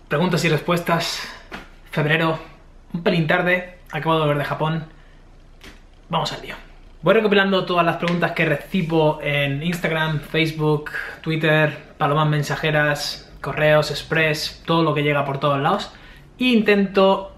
Preguntas y respuestas. Febrero, un pelín tarde, acabo de volver de Japón. Vamos al lío. Voy recopilando todas las preguntas que recibo en Instagram, Facebook, Twitter, palomas mensajeras, correos, express, todo lo que llega por todos lados. E intento,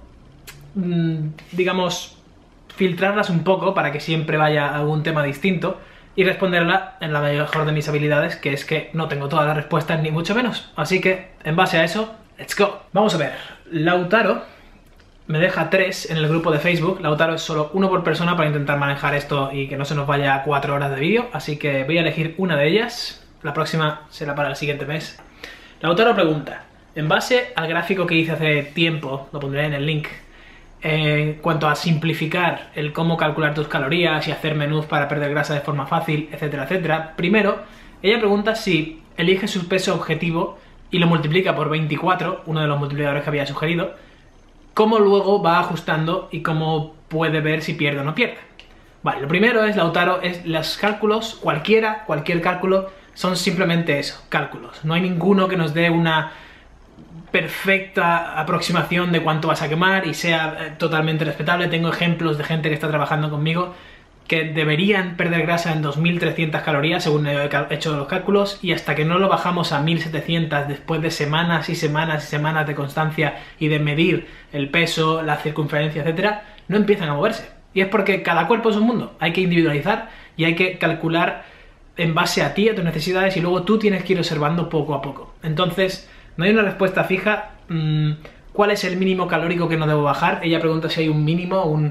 digamos, filtrarlas un poco para que siempre vaya algún tema distinto y responderla en la mejor de mis habilidades, que es que no tengo todas las respuestas ni mucho menos. Así que, en base a eso, let's go. Vamos a ver. Lautaro me deja 3 en el grupo de Facebook. Lautaro es solo uno por persona para intentar manejar esto y que no se nos vaya a 4 horas de vídeo, así que voy a elegir una de ellas. La próxima será para el siguiente mes. Lautaro pregunta: en base al gráfico que hice hace tiempo, lo pondré en el link, en cuanto a simplificar el cómo calcular tus calorías y hacer menús para perder grasa de forma fácil, etcétera, etcétera. Primero, ella pregunta si elige su peso objetivo y lo multiplica por 24, uno de los multiplicadores que había sugerido, cómo luego va ajustando y cómo puede ver si pierde o no pierde. Vale, lo primero es, Lautaro, es los cálculos, cualquier cálculo, son simplemente eso, cálculos. No hay ninguno que nos dé una perfecta aproximación de cuánto vas a quemar y sea totalmente respetable. Tengo ejemplos de gente que está trabajando conmigo que deberían perder grasa en 2300 calorías según he hecho los cálculos, y hasta que no lo bajamos a 1700 después de semanas y semanas y semanas de constancia y de medir el peso, la circunferencia, etcétera, no empiezan a moverse. Y es porque cada cuerpo es un mundo, hay que individualizar y hay que calcular en base a ti, a tus necesidades, y luego tú tienes que ir observando poco a poco. Entonces, no hay una respuesta fija. ¿Cuál es el mínimo calórico que no debo bajar? Ella pregunta si hay un mínimo, un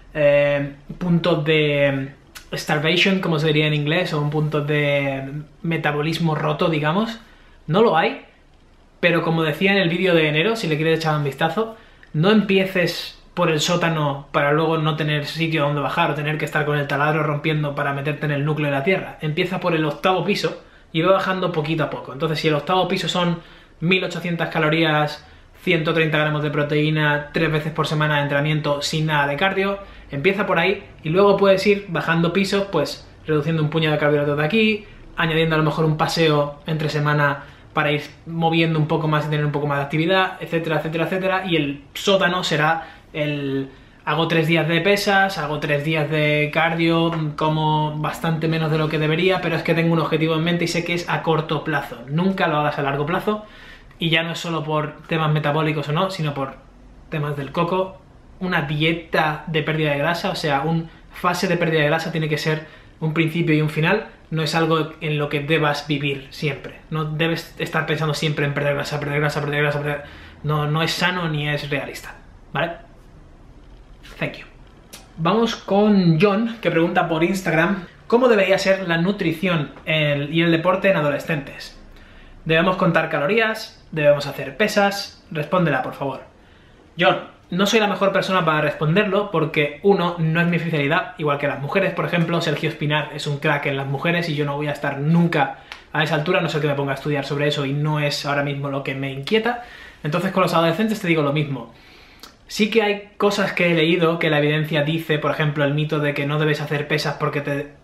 punto de starvation, como se diría en inglés, o un punto de metabolismo roto, digamos. No lo hay, pero como decía en el vídeo de enero, si le quieres echar un vistazo, no empieces por el sótano para luego no tener sitio donde bajar o tener que estar con el taladro rompiendo para meterte en el núcleo de la tierra. Empieza por el 8º piso y va bajando poquito a poco. Entonces, si el 8º piso son 1800 calorías, 130 gramos de proteína, 3 veces por semana de entrenamiento sin nada de cardio, empieza por ahí y luego puedes ir bajando pisos, pues reduciendo un puñado de carbohidratos de aquí, añadiendo a lo mejor un paseo entre semana para ir moviendo un poco más y tener un poco más de actividad, etcétera, etcétera, etcétera. Y el sótano será el: hago 3 días de pesas, hago 3 días de cardio, como bastante menos de lo que debería, pero es que tengo un objetivo en mente y sé que es a corto plazo. Nunca lo hagas a largo plazo, y ya no es solo por temas metabólicos o no, sino por temas del coco. Una dieta de pérdida de grasa, o sea, una fase de pérdida de grasa tiene que ser un principio y un final, no es algo en lo que debas vivir siempre. No debes estar pensando siempre en perder grasa, perder grasa, perder grasa, perder... No es sano ni es realista, ¿vale? Thank you. Vamos con John, que pregunta por Instagram: ¿cómo debería ser la nutrición y el deporte en adolescentes? ¿Debemos contar calorías? ¿Debemos hacer pesas? Respóndela, por favor. John, no soy la mejor persona para responderlo porque, uno, no es mi especialidad, igual que las mujeres, por ejemplo. Sergio Espinar es un crack en las mujeres y yo no voy a estar nunca a esa altura, no sé que me ponga a estudiar sobre eso, y no es ahora mismo lo que me inquieta. Entonces, con los adolescentes te digo lo mismo. Sí que hay cosas que he leído que la evidencia dice, por ejemplo, el mito de que no debes hacer pesas porque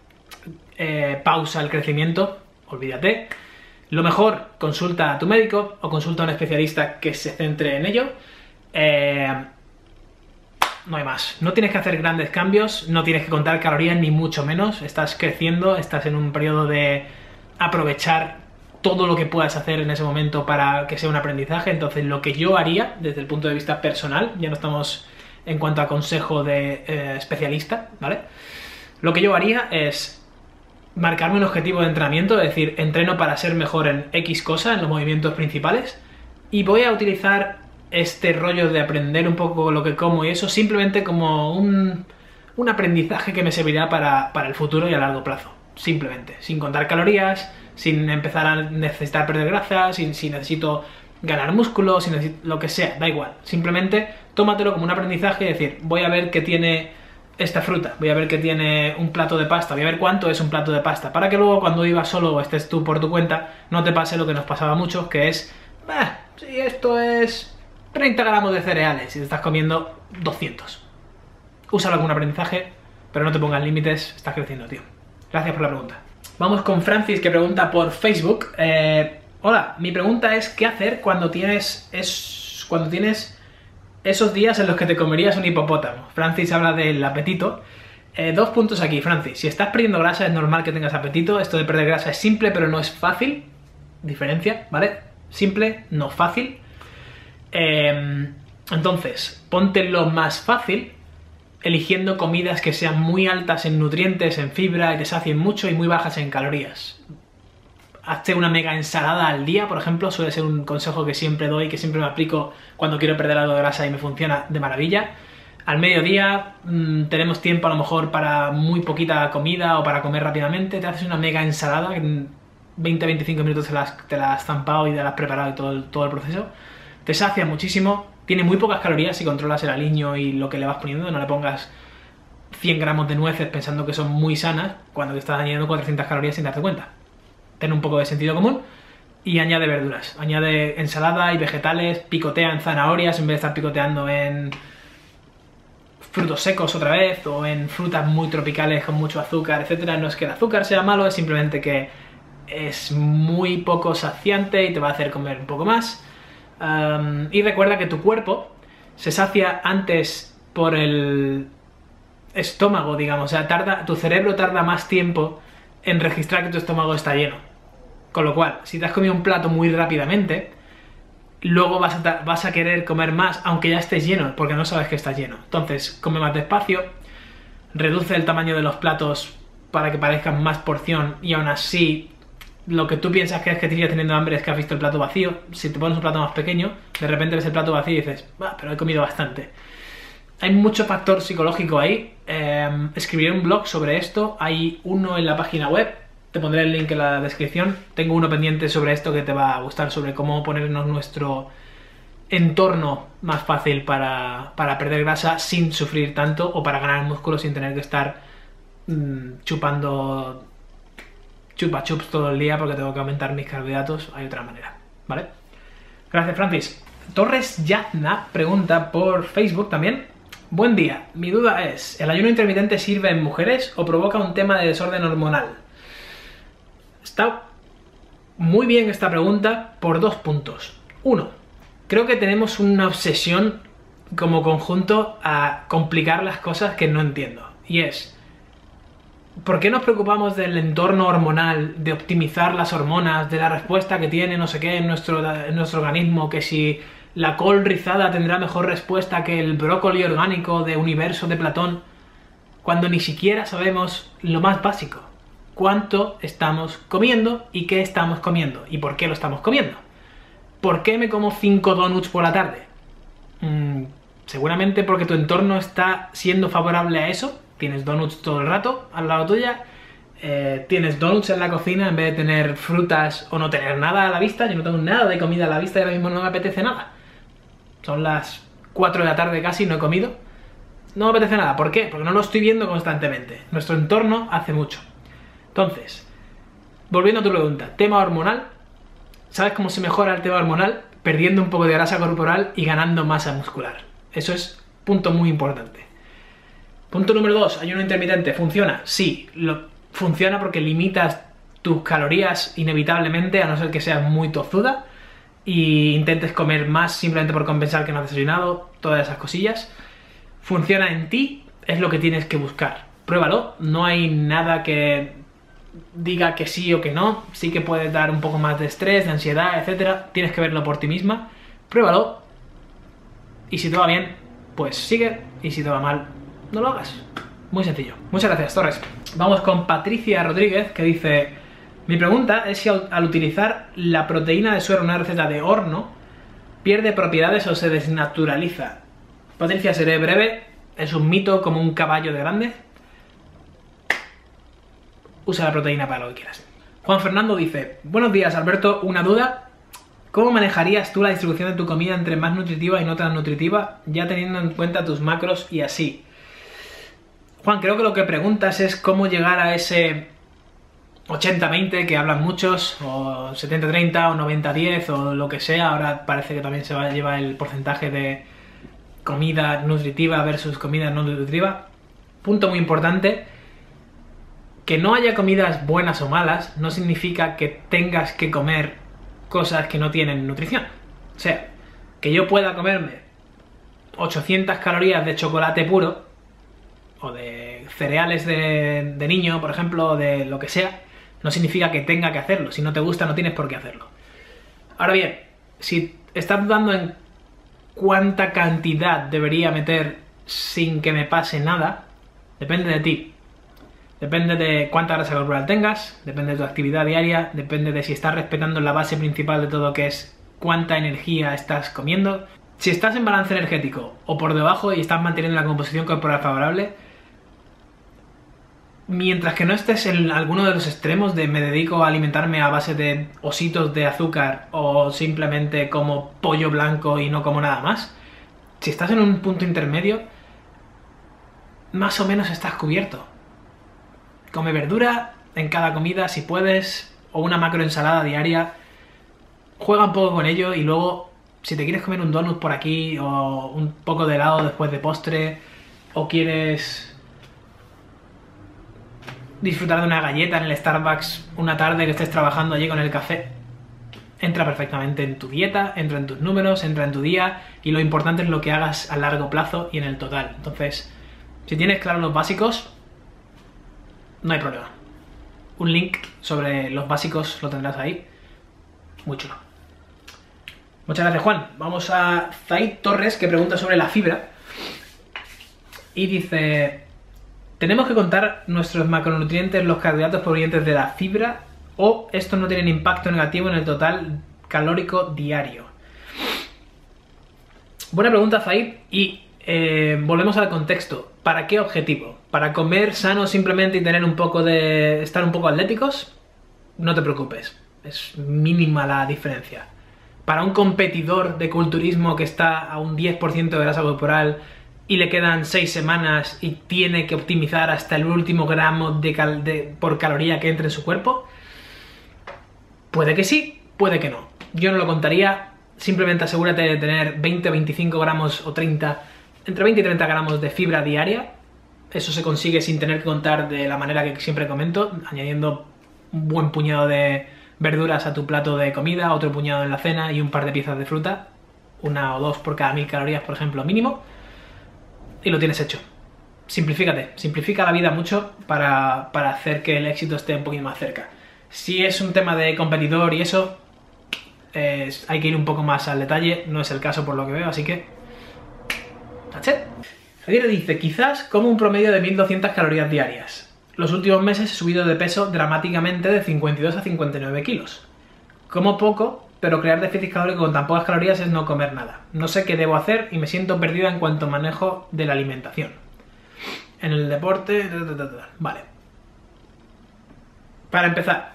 te pausa el crecimiento. Olvídate. Lo mejor, consulta a tu médico o consulta a un especialista que se centre en ello. No hay más. No tienes que hacer grandes cambios, no tienes que contar calorías ni mucho menos. Estás creciendo, estás en un periodo de aprovechar todo lo que puedas hacer en ese momento para que sea un aprendizaje. Entonces, lo que yo haría desde el punto de vista personal, ya no estamos en cuanto a consejo de especialista, ¿vale? Lo que yo haría es marcarme un objetivo de entrenamiento, es decir, entreno para ser mejor en X cosa, en los movimientos principales, y voy a utilizar este rollo de aprender un poco lo que como y eso simplemente como un aprendizaje que me servirá para el futuro y a largo plazo. Simplemente, sin contar calorías, sin empezar a necesitar perder grasa, si necesito ganar músculo, si necesito lo que sea, da igual. Simplemente tómatelo como un aprendizaje y decir, voy a ver qué tiene esta fruta, voy a ver qué tiene un plato de pasta, voy a ver cuánto es un plato de pasta, para que luego cuando vivas solo o estés tú por tu cuenta, no te pase lo que nos pasaba a muchos, que es, si esto es 30 gramos de cereales y te estás comiendo 200. Úsalo como un aprendizaje, pero no te pongas límites, estás creciendo, tío. Gracias por la pregunta. Vamos con Francis, que pregunta por Facebook. Hola, mi pregunta es ¿qué hacer cuando tienes esos días en los que te comerías un hipopótamo? Francis habla del apetito. 2 puntos aquí, Francis. Si estás perdiendo grasa es normal que tengas apetito. Esto de perder grasa es simple, pero no es fácil. Diferencia, ¿vale? Simple, no fácil. Entonces, ponte lo más fácil, eligiendo comidas que sean muy altas en nutrientes, en fibra, y te sacien mucho, y muy bajas en calorías. Hazte una mega ensalada al día, por ejemplo, suele ser un consejo que siempre doy, que siempre me aplico cuando quiero perder algo de grasa y me funciona de maravilla. Al mediodía tenemos tiempo a lo mejor para muy poquita comida o para comer rápidamente, te haces una mega ensalada, en 20-25 minutos te la has zampado y te la has preparado y todo el proceso. Te sacia muchísimo, tiene muy pocas calorías si controlas el aliño y lo que le vas poniendo, no le pongas 100 gramos de nueces pensando que son muy sanas cuando te estás añadiendo 400 calorías sin darte cuenta. Ten un poco de sentido común y añade verduras, añade ensalada y vegetales, picotea en zanahorias en vez de estar picoteando en frutos secos otra vez o en frutas muy tropicales con mucho azúcar, etcétera. No es que el azúcar sea malo, es simplemente que es muy poco saciante y te va a hacer comer un poco más. Y recuerda que tu cuerpo se sacia antes por el estómago, digamos, o sea, tu cerebro tarda más tiempo en registrar que tu estómago está lleno. Con lo cual, si te has comido un plato muy rápidamente, luego vas a querer comer más, aunque ya estés lleno, porque no sabes que estás lleno. Entonces, come más despacio, reduce el tamaño de los platos para que parezcan más porción y aún así lo que tú piensas que es que te sigues teniendo hambre es que has visto el plato vacío. Si te pones un plato más pequeño, de repente ves el plato vacío y dices, pero he comido bastante. Hay mucho factor psicológico ahí. Escribiré un blog sobre esto, hay uno en la página web, te pondré el link en la descripción. Tengo uno pendiente sobre esto que te va a gustar, sobre cómo ponernos nuestro entorno más fácil para perder grasa sin sufrir tanto o para ganar músculo sin tener que estar chupando chupa chups todo el día porque tengo que aumentar mis carbohidratos. Hay otra manera, ¿vale? Gracias, Francis. Torres Yazna pregunta por Facebook también. Buen día, mi duda es, ¿el ayuno intermitente sirve en mujeres o provoca un tema de desorden hormonal? Está muy bien esta pregunta por 2 puntos. 1. Creo que tenemos una obsesión como conjunto a complicar las cosas que no entiendo. Y es, ¿por qué nos preocupamos del entorno hormonal, de optimizar las hormonas, de la respuesta que tiene no sé qué en nuestro organismo, que si la col rizada tendrá mejor respuesta que el brócoli orgánico de Universo de Platón, cuando ni siquiera sabemos lo más básico? ¿Cuánto estamos comiendo y qué estamos comiendo? ¿Y por qué lo estamos comiendo? ¿Por qué me como 5 donuts por la tarde? Seguramente porque tu entorno está siendo favorable a eso. Tienes donuts todo el rato al lado tuya. Tienes donuts en la cocina en vez de tener frutas o no tener nada a la vista. Yo no tengo nada de comida a la vista y ahora mismo no me apetece nada. Son las 4 de la tarde casi, no he comido. No me apetece nada. ¿Por qué? Porque no lo estoy viendo constantemente. Nuestro entorno hace mucho. Entonces, volviendo a tu pregunta, tema hormonal. ¿Sabes cómo se mejora el tema hormonal? Perdiendo un poco de grasa corporal y ganando masa muscular. Eso es punto muy importante. Punto número 2, ayuno intermitente. ¿Funciona? Sí, funciona porque limitas tus calorías inevitablemente, a no ser que seas muy tozuda y intentes comer más simplemente por compensar que no has desayunado, todas esas cosillas. Funciona en ti, es lo que tienes que buscar. Pruébalo, no hay nada que diga que sí o que no. Sí que puede dar un poco más de estrés, de ansiedad, etcétera. Tienes que verlo por ti misma. Pruébalo y si te va bien, pues sigue, y si te va mal, no lo hagas. Muy sencillo. Muchas gracias, Torres. Vamos con Patricia Rodríguez, que dice: mi pregunta es si al utilizar la proteína de suero en una receta de horno pierde propiedades o se desnaturaliza. Patricia, seré breve. Es un mito como un caballo de grande. Usa la proteína para lo que quieras. Juan Fernando dice: buenos días, Alberto, una duda. ¿Cómo manejarías tú la distribución de tu comida entre más nutritiva y no tan nutritiva, ya teniendo en cuenta tus macros y así? Juan, creo que lo que preguntas es cómo llegar a ese 80-20 que hablan muchos, o 70-30, o 90-10, o lo que sea. Ahora parece que también se lleva el porcentaje de comida nutritiva versus comida no nutritiva. Punto muy importante: que no haya comidas buenas o malas no significa que tengas que comer cosas que no tienen nutrición. O sea, que yo pueda comerme 800 calorías de chocolate puro, o de cereales de niño, por ejemplo, o de lo que sea, no significa que tenga que hacerlo. Si no te gusta, no tienes por qué hacerlo. Ahora bien, si estás dudando en cuánta cantidad debería meter sin que me pase nada, depende de ti. Depende de cuánta grasa corporal tengas, depende de tu actividad diaria, depende de si estás respetando la base principal de todo, que es cuánta energía estás comiendo. Si estás en balance energético o por debajo y estás manteniendo la composición corporal favorable, mientras que no estés en alguno de los extremos de me dedico a alimentarme a base de ositos de azúcar o simplemente como pollo blanco y no como nada más, si estás en un punto intermedio, más o menos estás cubierto. Come verdura en cada comida si puedes, o una macroensalada diaria. Juega un poco con ello y luego, si te quieres comer un donut por aquí o un poco de helado después de postre, o quieres disfrutar de una galleta en el Starbucks una tarde que estés trabajando allí con el café, entra perfectamente en tu dieta, entra en tus números, entra en tu día, y lo importante es lo que hagas a largo plazo y en el total. Entonces, si tienes claros los básicos, no hay problema. Un link sobre los básicos lo tendrás ahí. Muy chulo. Muchas gracias, Juan. Vamos a Zaid Torres, que pregunta sobre la fibra. Y dice: ¿tenemos que contar nuestros macronutrientes, los carbohidratos provenientes de la fibra, o estos no tienen impacto negativo en el total calórico diario? Buena pregunta, Zaid. Y volvemos al contexto. ¿Para qué objetivo? ¿Para comer sano simplemente y tener un poco de... estar un poco atléticos? No te preocupes. Es mínima la diferencia. Para un competidor de culturismo que está a un 10% de grasa corporal y le quedan 6 semanas y tiene que optimizar hasta el último gramo por caloría que entre en su cuerpo, puede que sí, puede que no. Yo no lo contaría. Simplemente asegúrate de tener 20, 25 gramos o 30, entre 20 y 30 gramos de fibra diaria. Eso se consigue sin tener que contar de la manera que siempre comento, añadiendo un buen puñado de verduras a tu plato de comida, otro puñado en la cena y un par de piezas de fruta, 1 o 2 por cada 1000 calorías, por ejemplo, mínimo, y lo tienes hecho. Simplifícate, simplifica la vida mucho para hacer que el éxito esté un poquito más cerca. Si es un tema de competidor y eso, hay que ir un poco más al detalle, no es el caso por lo que veo, así que that's it. Javier dice: quizás como un promedio de 1200 calorías diarias. Los últimos meses he subido de peso dramáticamente de 52 a 59 kilos. Como poco, pero crear déficit calórico con tan pocas calorías es no comer nada. No sé qué debo hacer y me siento perdida en cuanto a manejo de la alimentación. En el deporte... Vale. Para empezar,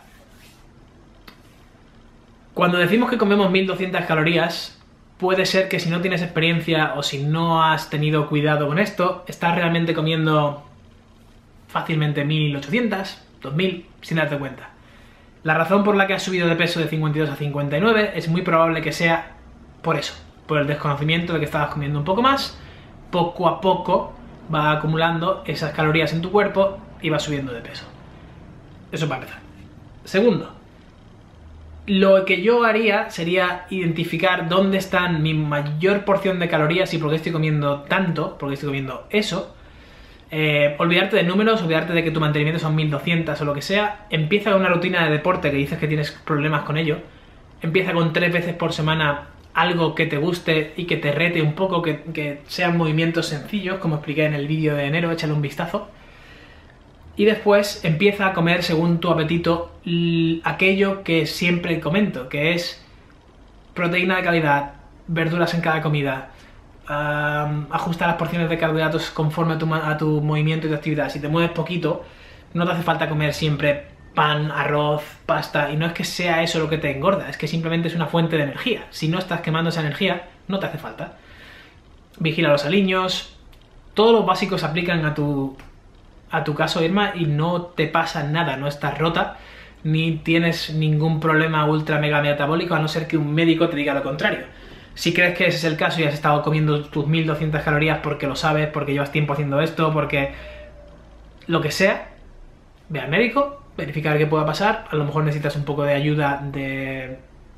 cuando decimos que comemos 1200 calorías, puede ser que si no tienes experiencia o si no has tenido cuidado con esto, estás realmente comiendo fácilmente 1800, 2000, sin darte cuenta. La razón por la que has subido de peso de 52 a 59 es muy probable que sea por eso, por el desconocimiento de que estabas comiendo un poco más. Poco a poco va acumulando esas calorías en tu cuerpo y va subiendo de peso. Eso para empezar. Segundo, lo que yo haría sería identificar dónde están mi mayor porción de calorías y por qué estoy comiendo tanto, por qué estoy comiendo eso. Olvidarte de números, olvidarte de que tu mantenimiento son 1200 o lo que sea. Empieza con una rutina de deporte que dices que tienes problemas con ello. Empieza con 3 veces por semana algo que te guste y que te rete un poco, que sean movimientos sencillos, como expliqué en el vídeo de enero, échale un vistazo. Y después empieza a comer según tu apetito aquello que siempre comento, que es proteína de calidad, verduras en cada comida, ajusta las porciones de carbohidratos conforme a tu movimiento y tu actividad. Si te mueves poquito, no te hace falta comer siempre pan, arroz, pasta, y no es que sea eso lo que te engorda, es que simplemente es una fuente de energía. Si no estás quemando esa energía, no te hace falta. Vigila los aliños, todos los básicos se aplican a tu caso, Irma, y no te pasa nada, no estás rota, ni tienes ningún problema ultra mega metabólico, a no ser que un médico te diga lo contrario. Si crees que ese es el caso y has estado comiendo tus 1200 calorías porque lo sabes, porque llevas tiempo haciendo esto, porque lo que sea, ve al médico, verificar qué pueda pasar. A lo mejor necesitas un poco de ayuda de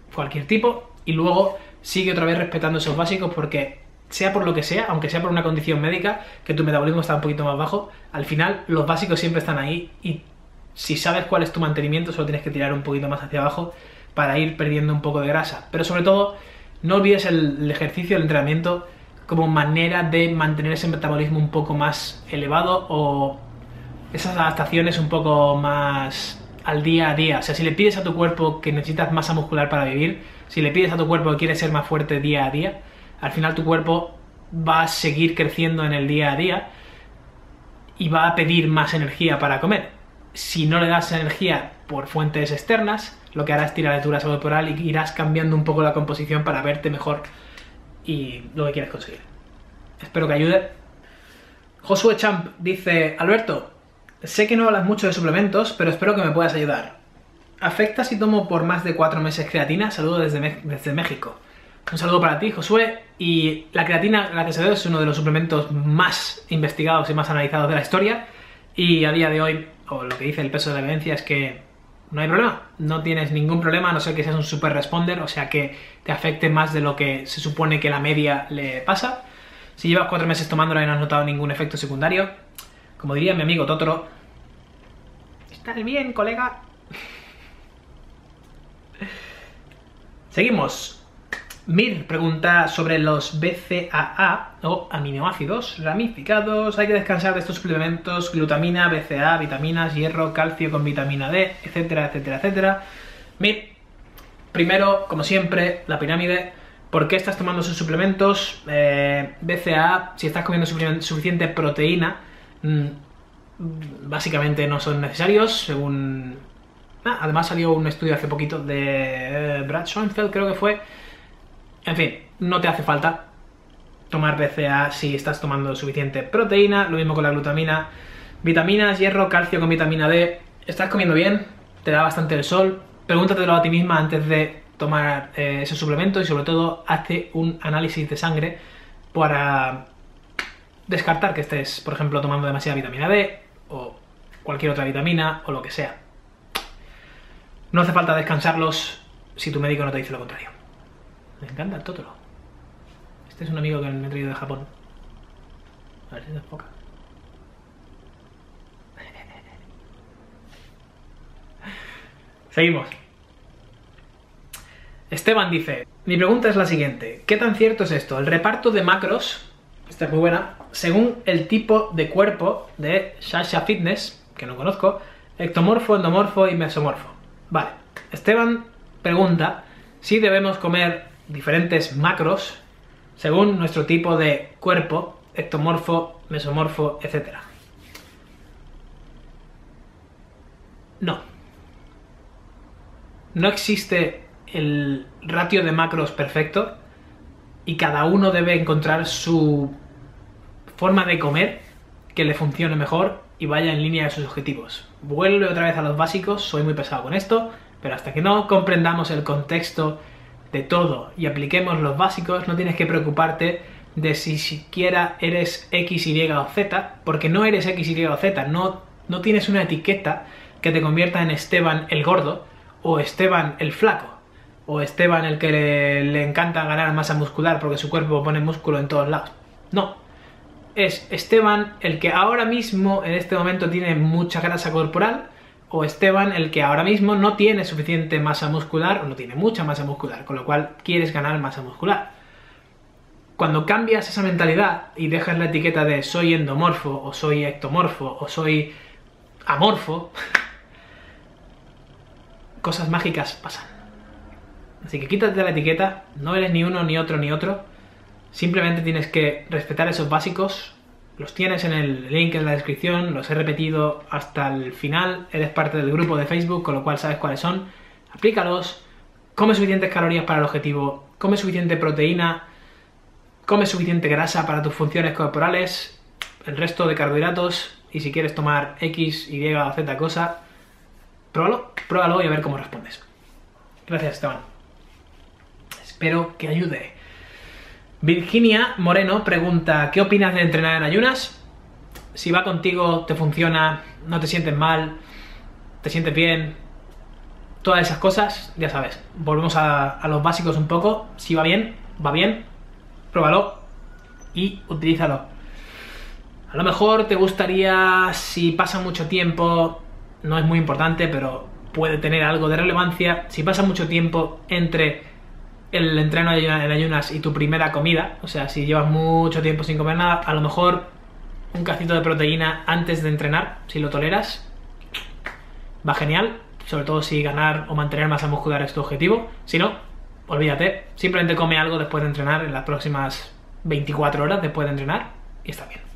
cualquier tipo, y luego sigue otra vez respetando esos básicos, porque sea por lo que sea, aunque sea por una condición médica, que tu metabolismo está un poquito más bajo, al final los básicos siempre están ahí, y si sabes cuál es tu mantenimiento, solo tienes que tirar un poquito más hacia abajo para ir perdiendo un poco de grasa. Pero sobre todo, no olvides el ejercicio, el entrenamiento, como manera de mantener ese metabolismo un poco más elevado, o esas adaptaciones un poco más al día a día. O sea, si le pides a tu cuerpo que necesitas masa muscular para vivir, si le pides a tu cuerpo que quieres ser más fuerte día a día, al final tu cuerpo va a seguir creciendo en el día a día y va a pedir más energía para comer. Si no le das energía por fuentes externas, lo que harás es tirar de grasa corporal y irás cambiando un poco la composición para verte mejor y lo que quieres conseguir. Espero que ayude. Josué Champ dice: Alberto, sé que no hablas mucho de suplementos, pero espero que me puedas ayudar. ¿Afecta si tomo por más de 4 meses creatina? Saludos desde México. Un saludo para ti, Josué. Y la creatina, gracias a Dios, es uno de los suplementos más investigados y más analizados de la historia. Y a día de hoy, o lo que dice el peso de la evidencia, es que no hay problema. No tienes ningún problema, a no ser que seas un super responder, o sea que te afecte más de lo que se supone que la media le pasa. Si llevas 4 meses tomándola y no has notado ningún efecto secundario, como diría mi amigo Totoro, ¿estás bien, colega? Seguimos. Mir pregunta sobre los BCAA o aminoácidos ramificados. Hay que descansar de estos suplementos: glutamina, BCAA, vitaminas, hierro, calcio con vitamina D, etcétera, etcétera, etcétera. Mir, primero, como siempre, la pirámide. ¿Por qué estás tomando esos suplementos? BCAA, si estás comiendo suficiente proteína, básicamente no son necesarios, según... además salió un estudio hace poquito de Brad Schoenfeld, creo que fue. En fin, no te hace falta tomar BCAA si estás tomando suficiente proteína. Lo mismo con la glutamina. Vitaminas, hierro, calcio con vitamina D. ¿Estás comiendo bien? ¿Te da bastante el sol? Pregúntatelo a ti misma antes de tomar ese suplemento, y sobre todo hazte un análisis de sangre para descartar que estés, por ejemplo, tomando demasiada vitamina D o cualquier otra vitamina o lo que sea. No hace falta descansarlos si tu médico no te dice lo contrario. Me encanta el Totoro. Este es un amigo que me he traído de Japón. A ver si se enfoca. Seguimos. Esteban dice: mi pregunta es la siguiente. ¿Qué tan cierto es esto? El reparto de macros, esta es muy buena, según el tipo de cuerpo de Sasha Fitness, que no conozco, ectomorfo, endomorfo y mesomorfo. Vale. Esteban pregunta si debemos comer diferentes macros según nuestro tipo de cuerpo, ectomorfo, mesomorfo, etc. No. No existe el ratio de macros perfecto y cada uno debe encontrar su forma de comer que le funcione mejor y vaya en línea de sus objetivos. Vuelve otra vez a los básicos, soy muy pesado con esto, pero hasta que no comprendamos el contexto de todo y apliquemos los básicos, no tienes que preocuparte de si siquiera eres X, Y o Z, porque no eres X, Y o Z, no tienes una etiqueta que te convierta en Esteban el gordo, o Esteban el flaco, o Esteban el que le encanta ganar masa muscular porque su cuerpo pone músculo en todos lados. No, es Esteban el que ahora mismo, en este momento, tiene mucha grasa corporal, o Esteban el que ahora mismo no tiene suficiente masa muscular o no tiene mucha masa muscular, con lo cual quieres ganar masa muscular. Cuando cambias esa mentalidad y dejas la etiqueta de soy endomorfo, o soy ectomorfo, o soy amorfo, cosas mágicas pasan. Así que quítate la etiqueta, no eres ni uno, ni otro, ni otro. Simplemente tienes que respetar esos básicos. Los tienes en el link en la descripción, los he repetido hasta el final. Eres parte del grupo de Facebook, con lo cual sabes cuáles son. Aplícalos, come suficientes calorías para el objetivo, come suficiente proteína, come suficiente grasa para tus funciones corporales, el resto de carbohidratos, y si quieres tomar X, Y o Z cosa, pruébalo y a ver cómo respondes. Gracias, Esteban. Espero que ayude. Virginia Moreno pregunta: ¿qué opinas de entrenar en ayunas? Si va contigo, te funciona, no te sientes mal, te sientes bien, todas esas cosas, ya sabes, volvemos a los básicos un poco. Si va bien, pruébalo y utilízalo. A lo mejor te gustaría, si pasa mucho tiempo, no es muy importante, pero puede tener algo de relevancia, si pasa mucho tiempo entre el entreno en ayunas y tu primera comida, o sea, si llevas mucho tiempo sin comer nada, a lo mejor un cacito de proteína antes de entrenar, si lo toleras, va genial, sobre todo si ganar o mantener masa muscular es tu objetivo. Si no, olvídate, simplemente come algo después de entrenar en las próximas 24 horas después de entrenar y está bien.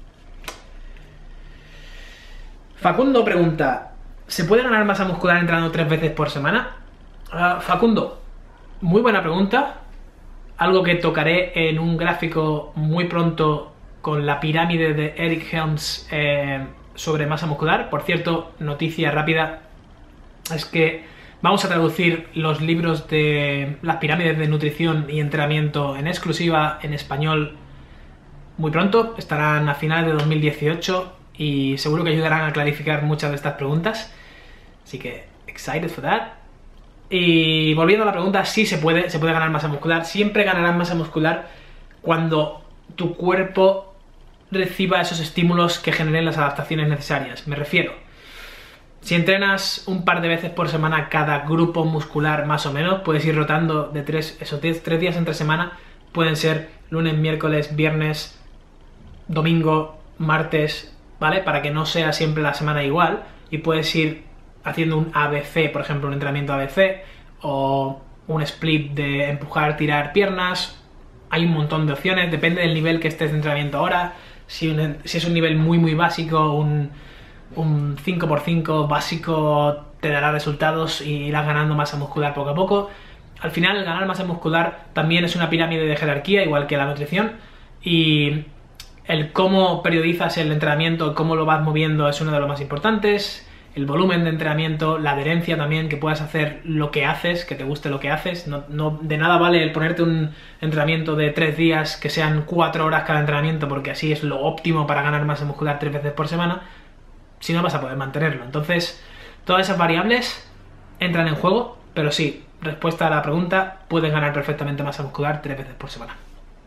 Facundo pregunta, ¿se puede ganar masa muscular entrenando 3 veces por semana? Facundo, muy buena pregunta, algo que tocaré en un gráfico muy pronto con la pirámide de Eric Helms sobre masa muscular. Por cierto, noticia rápida, es que vamos a traducir los libros de las pirámides de nutrición y entrenamiento en exclusiva en español muy pronto, estarán a finales de 2018 y seguro que ayudarán a clarificar muchas de estas preguntas, así que excited for that. Y volviendo a la pregunta, sí se puede ganar masa muscular. Siempre ganarás masa muscular cuando tu cuerpo reciba esos estímulos que generen las adaptaciones necesarias. Me refiero, si entrenas un par de veces por semana cada grupo muscular más o menos, puedes ir rotando de esos 3 días entre semana, pueden ser lunes, miércoles, viernes, domingo, martes, ¿vale? Para que no sea siempre la semana igual, y puedes ir haciendo un ABC, por ejemplo, un entrenamiento ABC, o un split de empujar, tirar piernas. Hay un montón de opciones, depende del nivel que estés de entrenamiento ahora. Si es un nivel muy básico, un 5x5 básico te dará resultados y irás ganando masa muscular poco a poco. Al final, ganar masa muscular también es una pirámide de jerarquía, igual que la nutrición, y el cómo periodizas el entrenamiento, cómo lo vas moviendo es uno de los más importantes. El volumen de entrenamiento, la adherencia también, que puedas hacer lo que haces, que te guste lo que haces. No de nada vale el ponerte un entrenamiento de 3 días que sean 4 horas cada entrenamiento, porque así es lo óptimo para ganar masa muscular 3 veces por semana, si no vas a poder mantenerlo. Entonces, todas esas variables entran en juego, pero sí, respuesta a la pregunta, puedes ganar perfectamente masa muscular 3 veces por semana.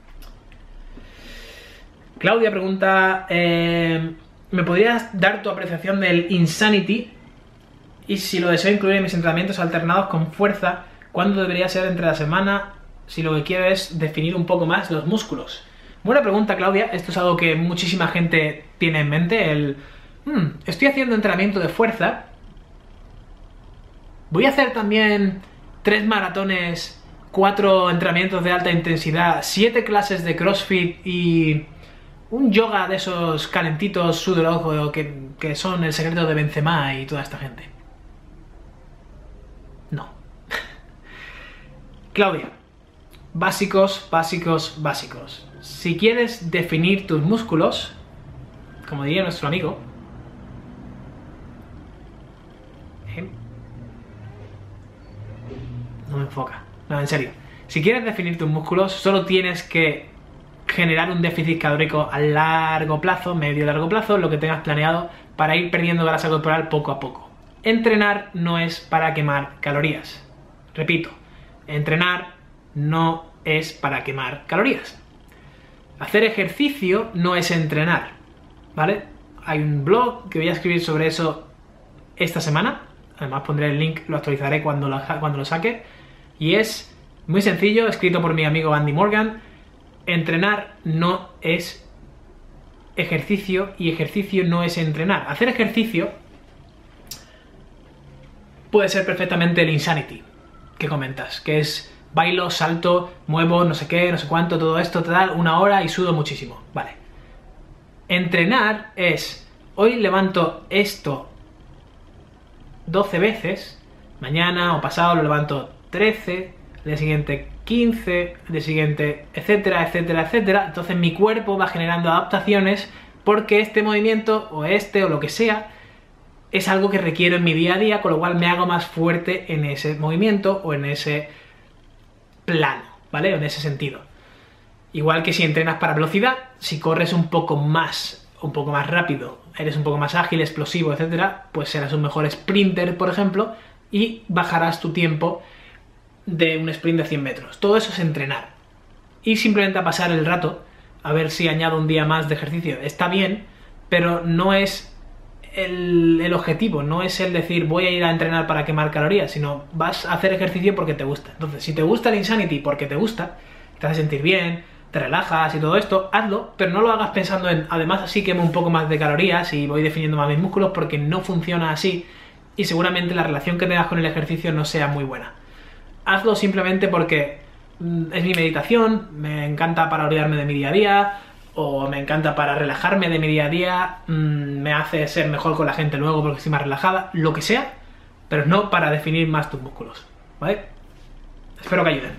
Claudia pregunta, ¿me podrías dar tu apreciación del Insanity? Y si lo deseo incluir en mis entrenamientos alternados con fuerza, ¿cuándo debería ser entre la semana? Si lo que quiero es definir un poco más los músculos. Buena pregunta, Claudia. Esto es algo que muchísima gente tiene en mente. Estoy haciendo entrenamiento de fuerza. Voy a hacer también 3 maratones, 4 entrenamientos de alta intensidad, 7 clases de CrossFit y un yoga de esos calentitos sudor que son el secreto de Benzema y toda esta gente. No. Claudia, básicos. Si quieres definir tus músculos, como diría nuestro amigo, no me enfoca. No, en serio. Si quieres definir tus músculos, solo tienes que generar un déficit calórico a largo plazo, medio largo plazo, lo que tengas planeado, para ir perdiendo grasa corporal poco a poco. Entrenar no es para quemar calorías. Repito, entrenar no es para quemar calorías. Hacer ejercicio no es entrenar, ¿vale? Hay un blog que voy a escribir sobre eso esta semana. Además pondré el link, lo actualizaré cuando lo saque. Y es muy sencillo, escrito por mi amigo Andy Morgan. Entrenar no es ejercicio y ejercicio no es entrenar. Hacer ejercicio puede ser perfectamente el Insanity que comentas, que es bailo, salto, muevo, no sé qué, no sé cuánto, todo esto, tal, 1 hora y sudo muchísimo. Vale. Entrenar es, hoy levanto esto 12 veces, mañana o pasado lo levanto 13, el día siguiente 15, el día siguiente, etcétera. Entonces mi cuerpo va generando adaptaciones porque este movimiento o lo que sea es algo que requiero en mi día a día, con lo cual me hago más fuerte en ese movimiento o en ese plano, ¿vale? O en ese sentido. Igual que si entrenas para velocidad, si corres un poco más rápido, eres un poco más ágil, explosivo, etcétera, pues serás un mejor sprinter, por ejemplo, y bajarás tu tiempo de un sprint de 100 metros. Todo eso es entrenar. Y simplemente a pasar el rato, a ver si añado un día más de ejercicio. Está bien, pero no es el objetivo, no es el decir voy a ir a entrenar para quemar calorías, sino vas a hacer ejercicio porque te gusta. Entonces, si te gusta el Insanity porque te gusta, te hace sentir bien, te relajas y todo esto, hazlo, pero no lo hagas pensando en, además así quemo un poco más de calorías y voy definiendo más mis músculos, porque no funciona así y seguramente la relación que tengas con el ejercicio no sea muy buena. Hazlo simplemente porque es mi meditación, me encanta para olvidarme de mi día a día, o me encanta para relajarme de mi día a día, me hace ser mejor con la gente luego porque estoy más relajada, lo que sea, pero no para definir más tus músculos, ¿vale? Espero que ayuden.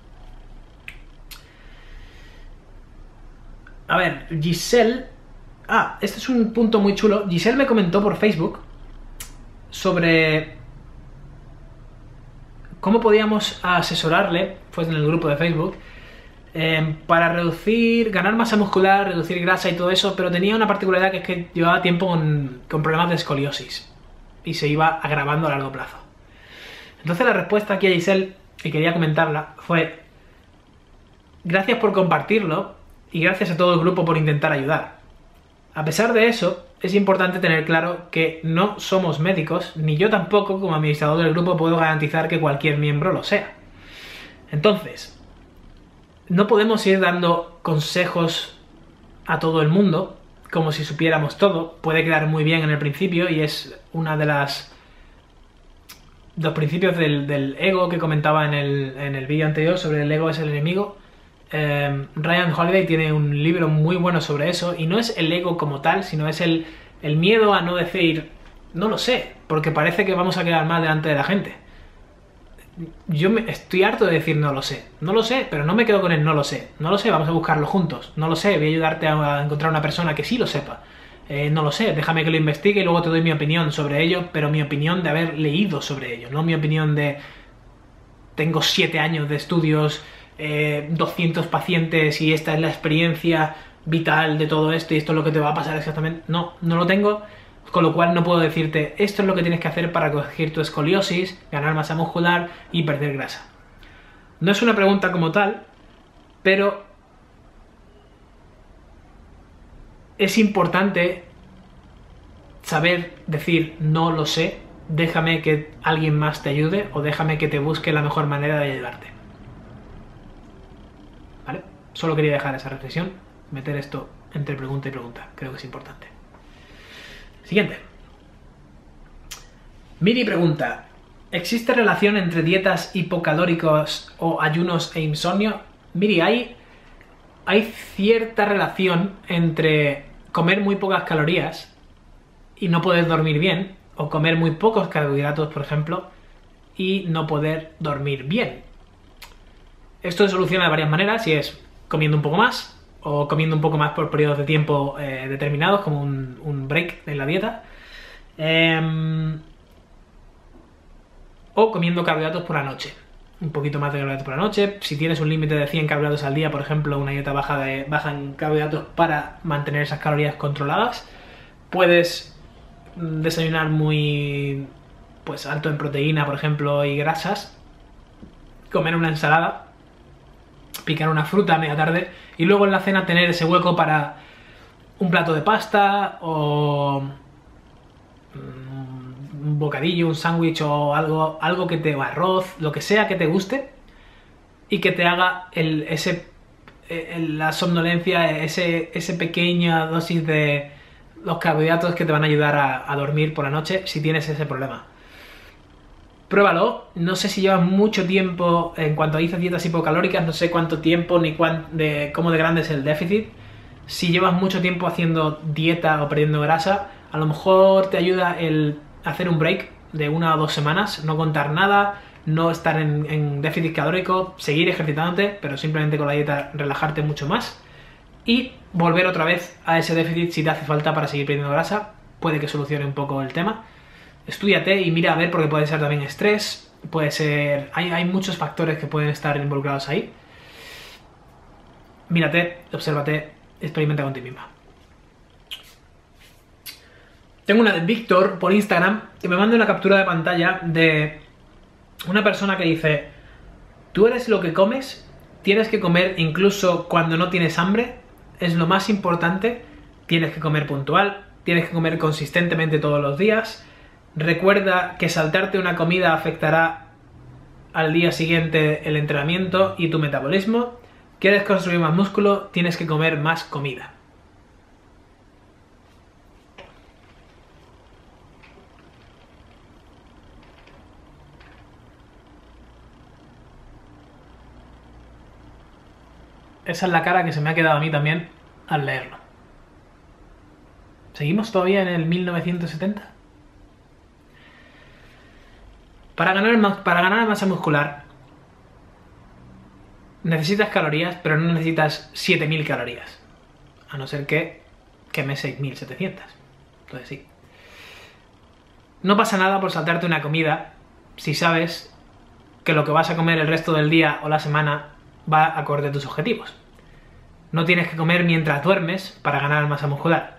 A ver, Giselle... este es un punto muy chulo. Giselle me comentó por Facebook sobre cómo podíamos asesorarle, pues en el grupo de Facebook, para ganar masa muscular, reducir grasa y todo eso, pero tenía una particularidad, que es que llevaba tiempo con problemas de escoliosis y se iba agravando a largo plazo. Entonces la respuesta aquí a Giselle, y quería comentarla, fue: gracias por compartirlo y gracias a todo el grupo por intentar ayudar. A pesar de eso, es importante tener claro que no somos médicos, ni yo tampoco, como administrador del grupo, puedo garantizar que cualquier miembro lo sea. Entonces, no podemos ir dando consejos a todo el mundo como si supiéramos todo. Puede quedar muy bien en el principio y es una de los principios del ego que comentaba en el vídeo anterior sobre el ego es el enemigo. Ryan Holiday tiene un libro muy bueno sobre eso, y no es el ego como tal, sino es el miedo a no decir no lo sé, porque parece que vamos a quedar mal delante de la gente. Yo estoy harto de decir no lo sé, pero no me quedo con el no lo sé, vamos a buscarlo juntos, no lo sé, voy a ayudarte a encontrar una persona que sí lo sepa, no lo sé, déjame que lo investigue y luego te doy mi opinión sobre ello, pero mi opinión de haber leído sobre ello, no mi opinión de tengo 7 años de estudios, 200 pacientes y esta es la experiencia vital de todo esto y esto es lo que te va a pasar exactamente. No lo tengo. Con lo cual no puedo decirte esto es lo que tienes que hacer para corregir tu escoliosis, ganar masa muscular y perder grasa. No es una pregunta como tal, pero es importante saber decir no lo sé, déjame que alguien más te ayude o déjame que te busque la mejor manera de ayudarte. ¿Vale? Solo quería dejar esa reflexión, meter esto entre pregunta y pregunta, creo que es importante. Siguiente. Miri pregunta: ¿existe relación entre dietas hipocalóricas o ayunos e insomnio? Miri, hay cierta relación entre comer muy pocas calorías y no poder dormir bien, o comer muy pocos carbohidratos, por ejemplo, y no poder dormir bien. Esto se soluciona de varias maneras, y es comiendo un poco más, o comiendo un poco más por periodos de tiempo determinados, como un break en la dieta, o comiendo carbohidratos por la noche, un poquito más de carbohidratos por la noche. Si tienes un límite de 100 carbohidratos al día, por ejemplo, una dieta baja en carbohidratos para mantener esas calorías controladas, puedes desayunar muy alto en proteína, por ejemplo, y grasas, comer una ensalada, picar una fruta a media tarde y luego en la cena tener ese hueco para un plato de pasta o un bocadillo, un sándwich o algo que o arroz, lo que sea que te guste y que te haga la somnolencia, ese pequeña dosis de los carbohidratos que te van a ayudar a dormir por la noche si tienes ese problema. Pruébalo. No sé si llevas mucho tiempo, en cuanto a dietas hipocalóricas, no sé cuánto tiempo ni cómo de grande es el déficit. Si llevas mucho tiempo haciendo dieta o perdiendo grasa, a lo mejor te ayuda el hacer un break de 1 o 2 semanas, no contar nada, no estar en déficit calórico, seguir ejercitándote, pero simplemente con la dieta relajarte mucho más y volver otra vez a ese déficit si te hace falta para seguir perdiendo grasa. Puede que solucione un poco el tema. Estúdiate y mira a ver, porque puede ser también estrés, puede ser... Hay muchos factores que pueden estar involucrados ahí. Mírate, obsérvate, experimenta con ti misma. Tengo una de Víctor por Instagram que me manda una captura de pantalla de una persona que dice, tú eres lo que comes, tienes que comer incluso cuando no tienes hambre, es lo más importante, tienes que comer puntual, tienes que comer consistentemente todos los días, recuerda que saltarte una comida afectará al día siguiente el entrenamiento y tu metabolismo, quieres construir más músculo, tienes que comer más comida. Esa es la cara que se me ha quedado a mí también al leerlo. ¿Seguimos todavía en el 1970? Para ganar masa muscular necesitas calorías, pero no necesitas 7000 calorías. A no ser que quemes 6700. Entonces sí. No pasa nada por saltarte una comida si sabes que lo que vas a comer el resto del día o la semana va acorde a tus objetivos. No tienes que comer mientras duermes para ganar masa muscular.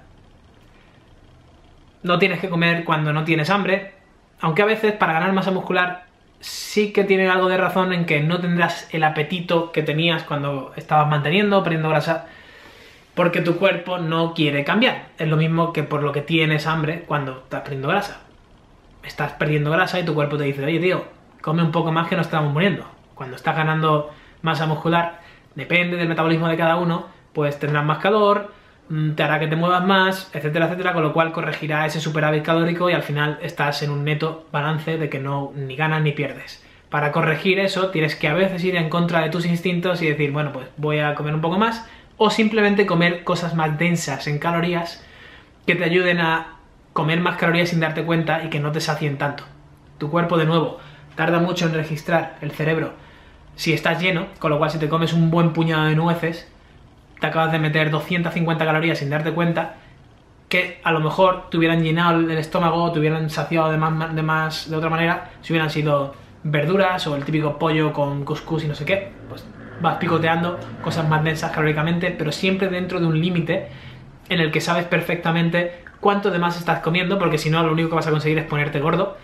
No tienes que comer cuando no tienes hambre, aunque a veces para ganar masa muscular sí que tiene algo de razón en que no tendrás el apetito que tenías cuando estabas manteniendo o perdiendo grasa, porque tu cuerpo no quiere cambiar. Es lo mismo que por lo que tienes hambre cuando estás perdiendo grasa. Estás perdiendo grasa y tu cuerpo te dice, oye tío, come un poco más que nos estamos muriendo. Cuando estás ganando masa muscular, depende del metabolismo de cada uno, pues tendrás más calor, te hará que te muevas más, etcétera, etcétera, con lo cual corregirá ese superávit calórico y al final estás en un neto balance de que no ni ganas ni pierdes. Para corregir eso tienes que a veces ir en contra de tus instintos y decir, bueno, pues voy a comer un poco más, o simplemente comer cosas más densas en calorías que te ayuden a comer más calorías sin darte cuenta y que no te sacien tanto. Tu cuerpo, de nuevo, tarda mucho en registrar, el cerebro, si estás lleno, con lo cual si te comes un buen puñado de nueces, te acabas de meter 250 calorías sin darte cuenta, que a lo mejor te hubieran llenado el estómago, te hubieran saciado de otra manera, si hubieran sido verduras o el típico pollo con cuscús y no sé qué. Pues vas picoteando cosas más densas calóricamente, pero siempre dentro de un límite en el que sabes perfectamente cuánto de más estás comiendo, porque si no lo único que vas a conseguir es ponerte gordo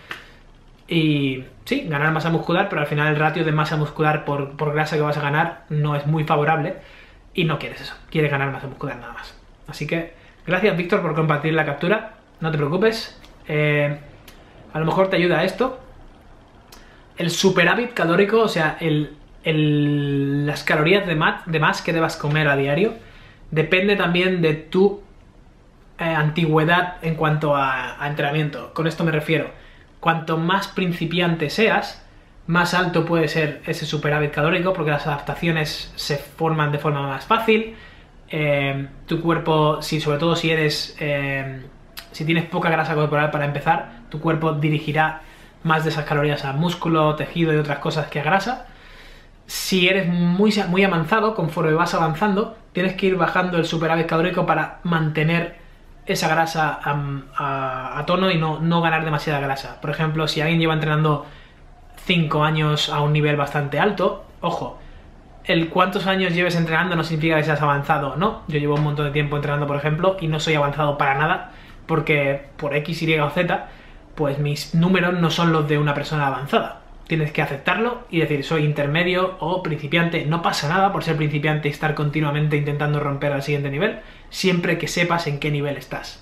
y sí, ganar masa muscular, pero al final el ratio de masa muscular por grasa que vas a ganar no es muy favorable y no quieres eso, quieres ganar masa muscular nada más. Así que gracias Víctor por compartir la captura, no te preocupes, a lo mejor te ayuda a esto. El superávit calórico, o sea, las calorías de más que debas comer a diario, depende también de tu antigüedad en cuanto a entrenamiento. Con esto me refiero, cuanto más principiante seas, más alto puede ser ese superávit calórico porque las adaptaciones se forman de forma más fácil. Tu cuerpo, sobre todo si tienes poca grasa corporal para empezar, tu cuerpo dirigirá más de esas calorías a músculo, tejido y otras cosas que a grasa. Si eres muy avanzado, conforme vas avanzando, tienes que ir bajando el superávit calórico para mantener esa grasa a tono y no ganar demasiada grasa. Por ejemplo, si alguien lleva entrenando 5 años a un nivel bastante alto, ojo, el cuántos años lleves entrenando no significa que seas avanzado, no. Yo llevo un montón de tiempo entrenando, por ejemplo, y no soy avanzado para nada, porque por X, Y o Z, pues mis números no son los de una persona avanzada. Tienes que aceptarlo y decir, soy intermedio o principiante. No pasa nada por ser principiante y estar continuamente intentando romper al siguiente nivel, siempre que sepas en qué nivel estás.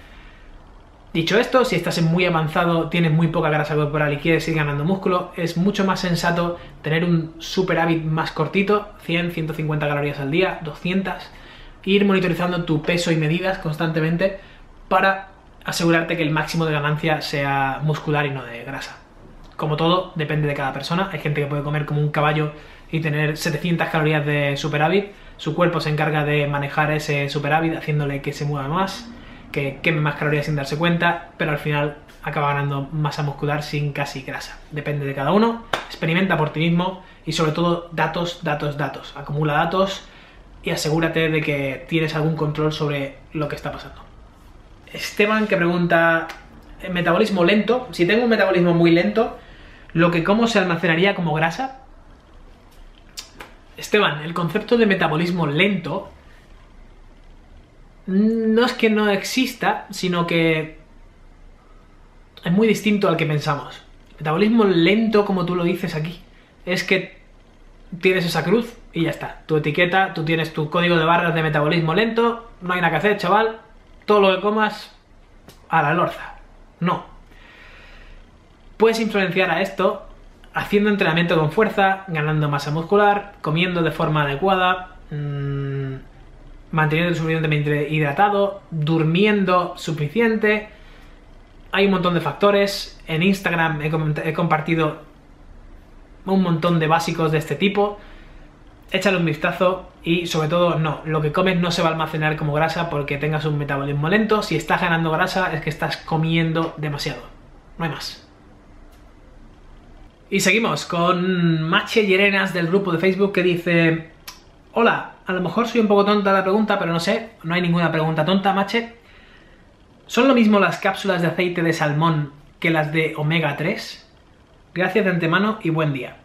Dicho esto, si estás en muy avanzado, tienes muy poca grasa corporal y quieres ir ganando músculo, es mucho más sensato tener un superávit más cortito, 100, 150 calorías al día, 200, e ir monitorizando tu peso y medidas constantemente para asegurarte que el máximo de ganancia sea muscular y no de grasa. Como todo, depende de cada persona. Hay gente que puede comer como un caballo y tener 700 calorías de superávit. Su cuerpo se encarga de manejar ese superávit, haciéndole que se mueva más, que queme más calorías sin darse cuenta, pero al final acaba ganando masa muscular sin casi grasa. Depende de cada uno, experimenta por ti mismo y sobre todo datos. Acumula datos y asegúrate de que tienes algún control sobre lo que está pasando. Esteban, que pregunta, metabolismo lento. Si tengo un metabolismo muy lento, ¿lo que como se almacenaría como grasa? Esteban, el concepto de metabolismo lento no es que no exista, sino que es muy distinto al que pensamos. El Metabolismo lento, como tú lo dices aquí, es que tienes esa cruz y ya está. Tu etiqueta, tú tienes tu código de barras de metabolismo lento, no hay nada que hacer, chaval. Todo lo que comas, a la lorza. No. Puedes influenciar a esto haciendo entrenamiento con fuerza, ganando masa muscular, comiendo de forma adecuada, manteniendo suficientemente hidratado, durmiendo suficiente. Hay un montón de factores. En Instagram he compartido un montón de básicos de este tipo. Échale un vistazo y sobre todo no, lo que comes no se va a almacenar como grasa porque tengas un metabolismo lento. Si estás ganando grasa es que estás comiendo demasiado. No hay más. Y seguimos con Mache Llerenas del grupo de Facebook que dice: hola, a lo mejor soy un poco tonta la pregunta, pero no sé, no hay ninguna pregunta tonta, Mache. ¿Son lo mismo las cápsulas de aceite de salmón que las de omega 3? Gracias de antemano y buen día.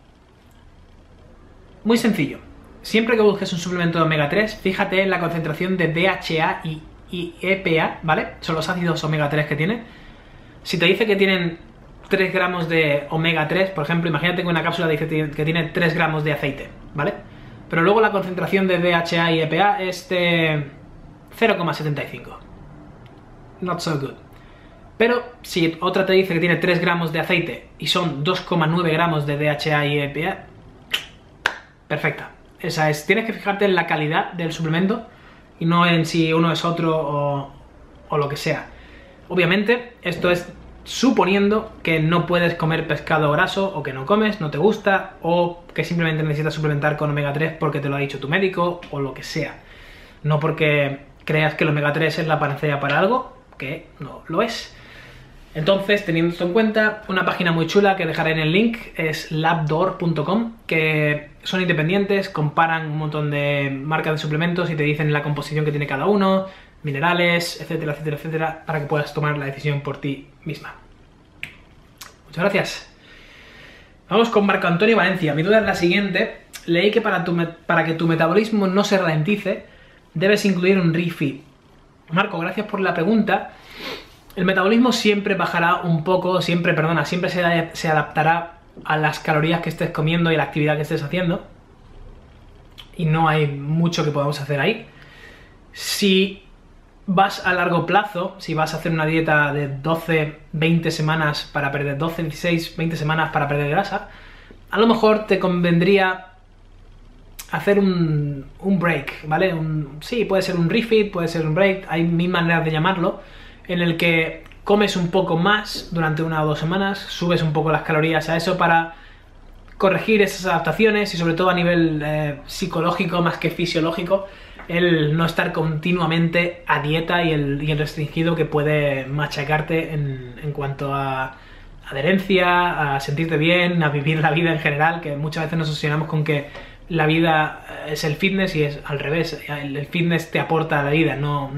Muy sencillo. Siempre que busques un suplemento de omega 3, fíjate en la concentración de DHA y EPA, ¿vale? Son los ácidos omega 3 que tiene. Si te dice que tienen 3 gramos de omega 3, por ejemplo, imagínate que una cápsula dice que tiene 3 gramos de aceite, ¿vale? Pero luego la concentración de DHA y EPA es de 0,75. Not so good. Pero si otra te dice que tiene 3 gramos de aceite y son 2,9 gramos de DHA y EPA, perfecta. Esa es. Tienes que fijarte en la calidad del suplemento y no en si uno es otro o lo que sea. Obviamente, esto es suponiendo que no puedes comer pescado graso, o que no comes, no te gusta, o que simplemente necesitas suplementar con omega 3 porque te lo ha dicho tu médico, o lo que sea. No porque creas que el omega 3 es la panacea para algo, que no lo es. Entonces, teniendo esto en cuenta, una página muy chula que dejaré en el link es labdoor.com, que son independientes, comparan un montón de marcas de suplementos y te dicen la composición que tiene cada uno, minerales, etcétera, etcétera, etcétera, para que puedas tomar la decisión por ti misma. Muchas gracias. Vamos con Marco Antonio Valencia. Mi duda es la siguiente. Leí que para que tu metabolismo no se ralentice, debes incluir un refeed. Marco, gracias por la pregunta. El metabolismo siempre bajará un poco, siempre se adaptará a las calorías que estés comiendo y a la actividad que estés haciendo. Y no hay mucho que podamos hacer ahí. Si vas a largo plazo, si vas a hacer una dieta de 12, 20 semanas para perder 12, 16, 20 semanas para perder grasa, a lo mejor te convendría hacer un break, ¿vale? Sí, puede ser un refeed, puede ser un break, hay mil maneras de llamarlo, en el que comes un poco más durante 1 o 2 semanas, subes un poco las calorías a eso para corregir esas adaptaciones y sobre todo a nivel psicológico más que fisiológico, el no estar continuamente a dieta y el restringido que puede machacarte en cuanto a adherencia, a sentirte bien, a vivir la vida en general, que muchas veces nos obsesionamos con que la vida es el fitness y es al revés. El fitness te aporta a la vida, no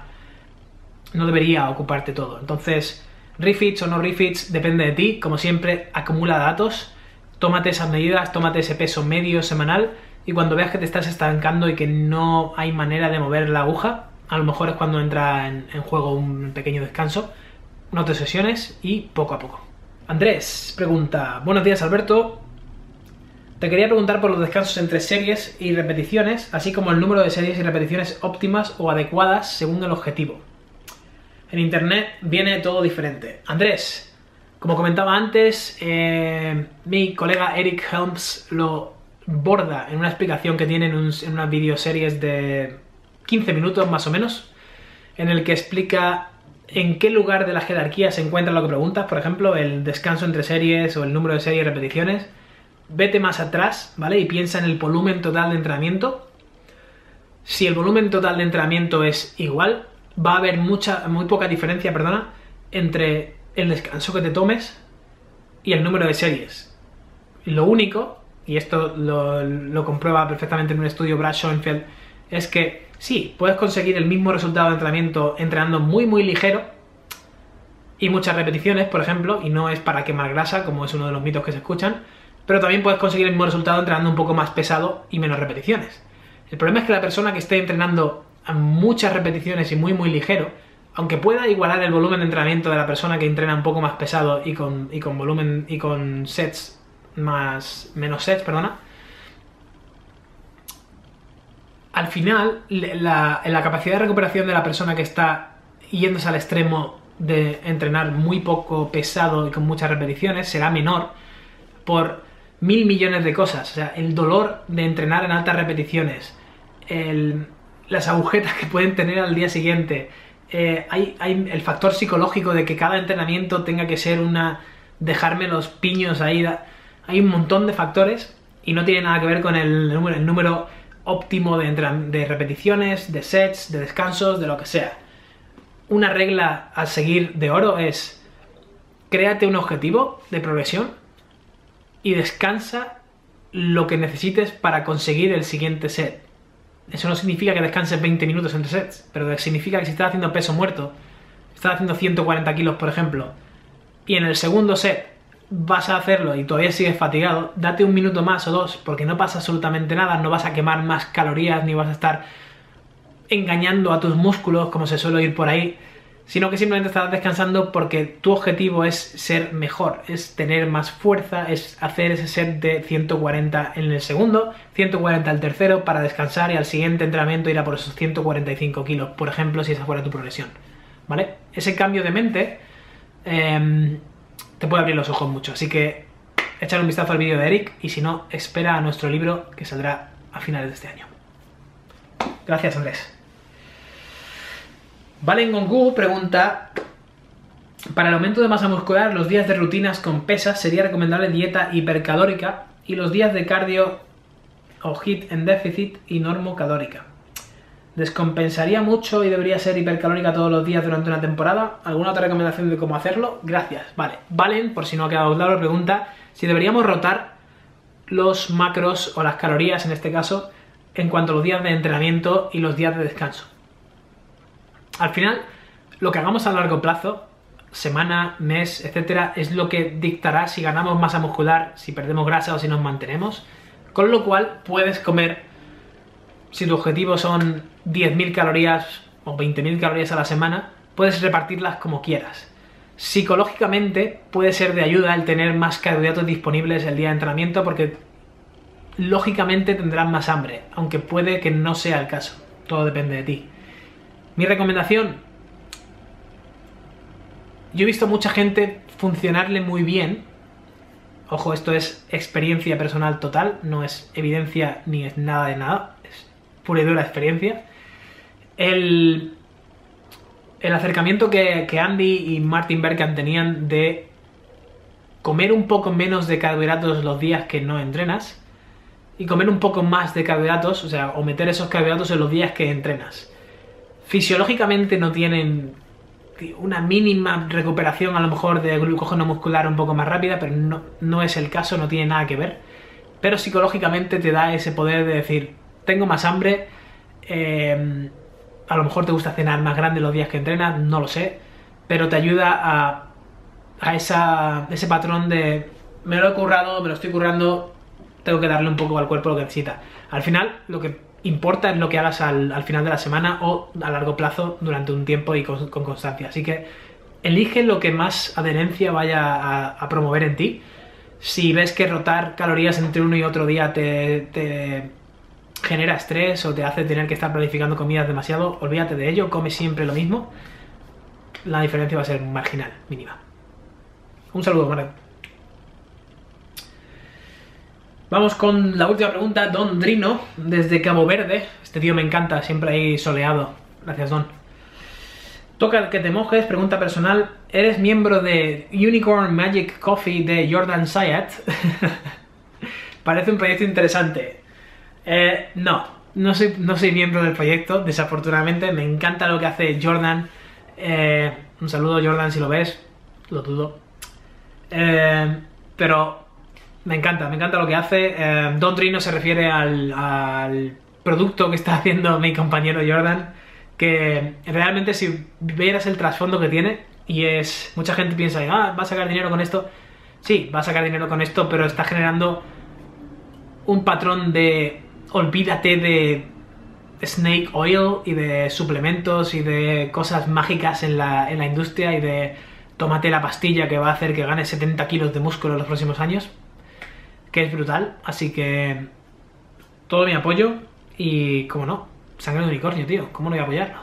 debería ocuparte todo. Entonces, refeeds o no refeeds depende de ti. Como siempre, acumula datos, tómate esas medidas, tómate ese peso medio semanal y cuando veas que te estás estancando y que no hay manera de mover la aguja, a lo mejor es cuando entra en juego un pequeño descanso. No te obsesiones y poco a poco. Andrés pregunta: buenos días, Alberto. Te quería preguntar por los descansos entre series y repeticiones, así como el número de series y repeticiones óptimas o adecuadas según el objetivo. En internet viene todo diferente. Andrés, como comentaba antes, mi colega Eric Helms lo borda en una explicación que tiene en unas videoseries de 15 minutos más o menos, en el que explica en qué lugar de la jerarquía se encuentra lo que preguntas, por ejemplo, el descanso entre series o el número de series y repeticiones. Vete más atrás, ¿vale? Y piensa en el volumen total de entrenamiento. Si el volumen total de entrenamiento es igual, va a haber muy poca diferencia, entre el descanso que te tomes y el número de series. Lo único, y esto lo comprueba perfectamente en un estudio Brad Schoenfeld, es que sí, puedes conseguir el mismo resultado de entrenamiento entrenando muy ligero y muchas repeticiones, por ejemplo, y no es para quemar grasa, como es uno de los mitos que se escuchan, pero también puedes conseguir el mismo resultado entrenando un poco más pesado y menos repeticiones. El problema es que la persona que esté entrenando a muchas repeticiones y muy ligero, aunque pueda igualar el volumen de entrenamiento de la persona que entrena un poco más pesado y con volumen y con sets menos sets, perdona, al final la capacidad de recuperación de la persona que está yéndose al extremo de entrenar muy poco pesado y con muchas repeticiones será menor por 1000 millones de cosas. O sea, el dolor de entrenar en altas repeticiones, las agujetas que pueden tener al día siguiente, hay el factor psicológico de que cada entrenamiento tenga que ser dejarme los piños ahí. Hay un montón de factores y no tiene nada que ver con el número óptimo de repeticiones, de sets, de descansos, de lo que sea. Una regla a seguir de oro es: créate un objetivo de progresión y descansa lo que necesites para conseguir el siguiente set. Eso no significa que descanses 20 minutos entre sets, pero significa que si estás haciendo peso muerto, estás haciendo 140 kilos, por ejemplo, y en el segundo set vas a hacerlo y todavía sigues fatigado, date un minuto más o dos, porque no pasa absolutamente nada, no vas a quemar más calorías, ni vas a estar engañando a tus músculos, como se suele ir por ahí, sino que simplemente estás descansando porque tu objetivo es ser mejor, es tener más fuerza, es hacer ese set de 140 en el segundo, 140 al tercero para descansar y al siguiente entrenamiento ir a por esos 145 kilos, por ejemplo, si esa fuera tu progresión, ¿vale? Ese cambio de mente te puede abrir los ojos mucho, así que echar un vistazo al vídeo de Eric y si no, espera a nuestro libro que saldrá a finales de este año. Gracias, Andrés. Valen Gongu pregunta: para el aumento de masa muscular, los días de rutinas con pesas sería recomendable dieta hipercalórica y los días de cardio o HIIT en déficit y normocalórica. ¿Descompensaría mucho y debería ser hipercalórica todos los días durante una temporada? ¿Alguna otra recomendación de cómo hacerlo? Gracias. Vale. Valen, por si no ha quedado claro, pregunta si deberíamos rotar los macros o las calorías, en este caso, en cuanto a los días de entrenamiento y los días de descanso. Al final, lo que hagamos a largo plazo, semana, mes, etcétera, es lo que dictará si ganamos masa muscular, si perdemos grasa o si nos mantenemos. Con lo cual, puedes comer, si tu objetivo son 10.000 calorías o 20.000 calorías a la semana, puedes repartirlas como quieras. Psicológicamente, puede ser de ayuda el tener más carbohidratos disponibles el día de entrenamiento porque lógicamente tendrás más hambre, aunque puede que no sea el caso. Todo depende de ti. Mi recomendación: yo he visto mucha gente funcionarle muy bien. Ojo, esto es experiencia personal total, no es evidencia ni es nada de nada, es pura y dura experiencia. El acercamiento que Andy y Martin Berkhan tenían de comer un poco menos de carbohidratos los días que no entrenas y comer un poco más de carbohidratos, o sea, o meter esos carbohidratos en los días que entrenas. Fisiológicamente no tienen una mínima recuperación a lo mejor de glucógeno muscular un poco más rápida, pero no es el caso, no tiene nada que ver. Pero psicológicamente te da ese poder de decir: tengo más hambre, a lo mejor te gusta cenar más grande los días que entrenas, no lo sé, pero te ayuda a ese patrón de me lo he currado, me lo estoy currando, tengo que darle un poco al cuerpo lo que necesita. Al final, lo que importa es lo que hagas al final de la semana o a largo plazo durante un tiempo y con constancia. Así que elige lo que más adherencia vaya a promover en ti. Si ves que rotar calorías entre uno y otro día te genera estrés o te hace tener que estar planificando comidas demasiado, olvídate de ello, come siempre lo mismo. La diferencia va a ser marginal, mínima. Un saludo, Mario. Vamos con la última pregunta, Don Drino, desde Cabo Verde. Este tío me encanta, siempre ahí soleado. Gracias, Don. Toca que te mojes, pregunta personal. ¿Eres miembro de Unicorn Magic Coffee de Jordan Zayat? Parece un proyecto interesante. No soy miembro del proyecto, desafortunadamente. Me encanta lo que hace Jordan. Un saludo, Jordan, si lo ves. Lo dudo. Pero me encanta lo que hace. Don Drino se refiere al producto que está haciendo mi compañero Jordan, que realmente si vieras el trasfondo que tiene, y es... Mucha gente piensa, va a sacar dinero con esto. Sí, va a sacar dinero con esto, pero está generando un patrón de olvídate snake oil y de suplementos y de cosas mágicas en la industria y de tómate la pastilla que va a hacer que ganes 70 kilos de músculo en los próximos años, que es brutal. Así que todo mi apoyo y, como no, sangre de unicornio, tío, ¿cómo no voy a apoyarlo?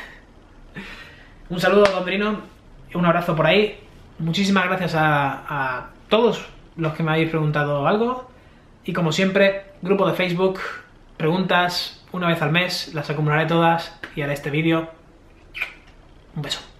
Un saludo, Gondrino, un abrazo por ahí. Muchísimas gracias a todos los que me habéis preguntado algo. Y como siempre, grupo de Facebook, preguntas una vez al mes, las acumularé todas y haré este vídeo. Un beso.